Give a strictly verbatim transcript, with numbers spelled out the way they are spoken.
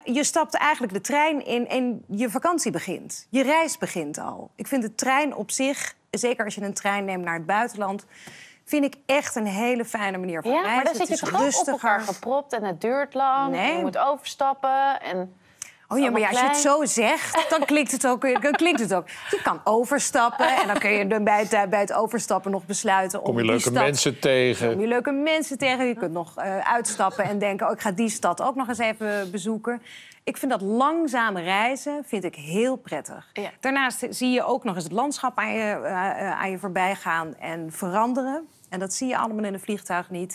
Je stapt eigenlijk de trein in en je vakantie begint. Je reis begint al. Ik vind de trein op zich, zeker als je een trein neemt naar het buitenland, vind ik echt een hele fijne manier van ja, reizen. Maar dan zit je het is toch ook rustiger. op elkaar gepropt en het duurt lang. Nee. En je moet overstappen en... Oh ja, maar ja, als je het zo zegt, dan klinkt het ook. Dan klinkt het ook. Je kan overstappen en dan kun je dan bij, het, bij het overstappen nog besluiten... Kom je om leuke die stad, mensen tegen. Kom je leuke mensen tegen. Je kunt nog uh, uitstappen en denken... oh, ik ga die stad ook nog eens even bezoeken. Ik vind dat langzame reizen vind ik heel prettig. Ja. Daarnaast zie je ook nog eens het landschap aan je, uh, uh, aan je voorbij gaan en veranderen. En dat zie je allemaal in een vliegtuig niet.